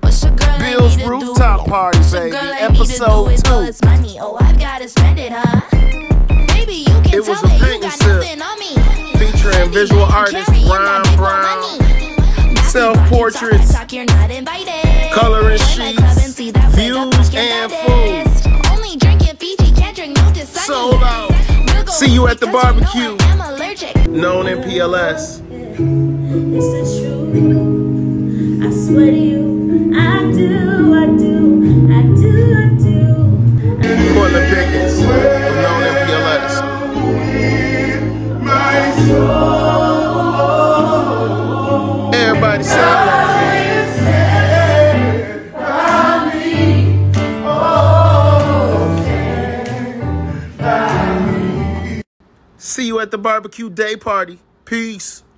Billz Rooftop Party, baby. Episode 2. Oh, I've gotta spend it, huh? Baby, you can It was tell a me paint you and got sip nothing on me. featuring visual artist Rhyme Brown, self-portraits, coloring sheets, views, and food. Only drinking Fiji, can't drink no Dasani. Sold out. See you at the barbecue. Known in PLS. Is this true? I swear to you, I do. Portland Pickens, known in PLS. Everybody say See you at the barbecue day party. Peace.